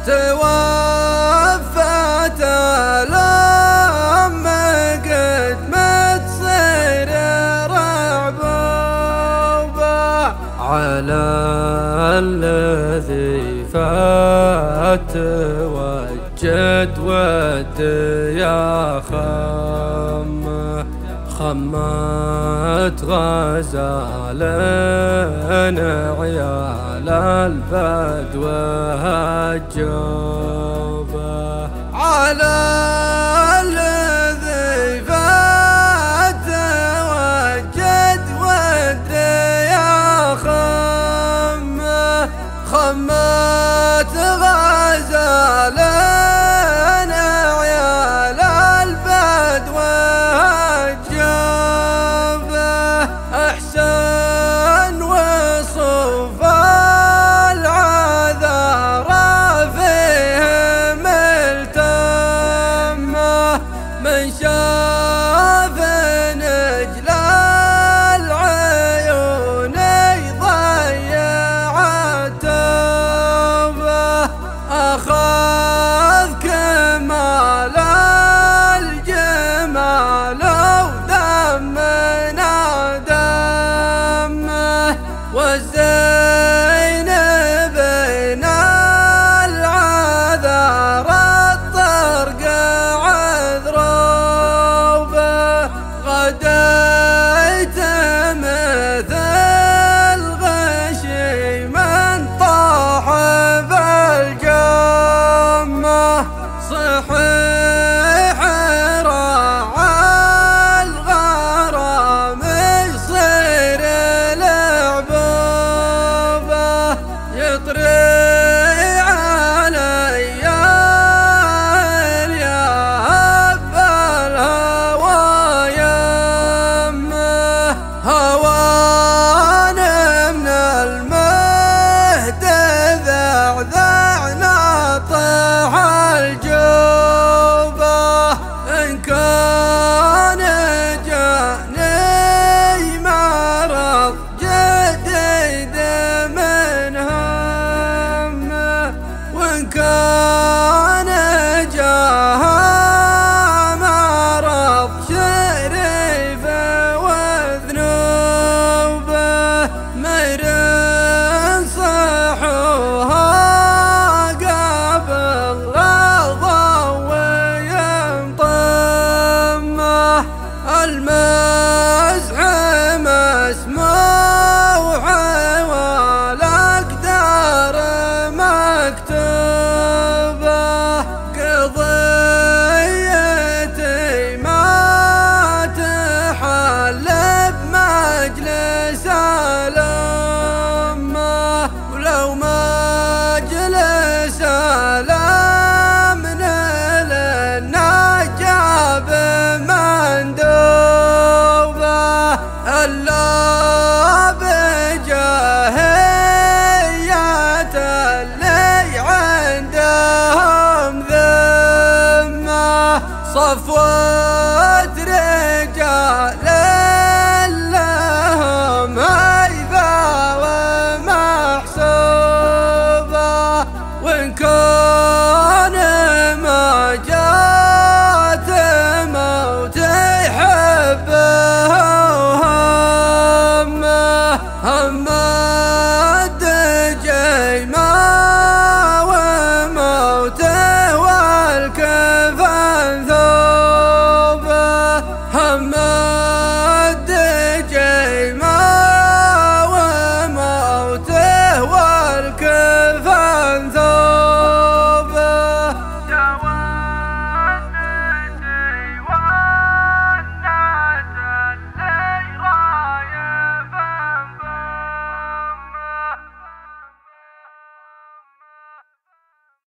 توفت الأم قد ما تصير رعبوبة على الذي فات وجد ود يا خمت غزال عيال البدو هجوبه على الذي فات وجد ود يا خمت غزال عيال البدو هجوبه أحسن وصف العذار فيهم التمه من شاف نجل العيون ضيع التوبه أخذ كمال الجمال ودمنا دمه والزين بين العذار الطرق عذروبه غديت مثل غشي من طاح بالجمه صحيح راعى الغرام يصير لعبوبه يطري علي اليهب الهوى يمه هوان من المهد ذعذعنا طاح الجوبه إن كان جاني مرض جديد من همه وإن كان جاها مرض شريف وذنوبه مير صحوها قبل الضوء ينطمه المزح مسموع والأقدار مكتوبة قضيتي ما تحل بمجلس الأمة ولو مجلس الأمن للنجاب مندوبة ألا بجاهية اللي عندهم ذمة صفوة رجال لهم هيبة ومحسوبة وإن كنت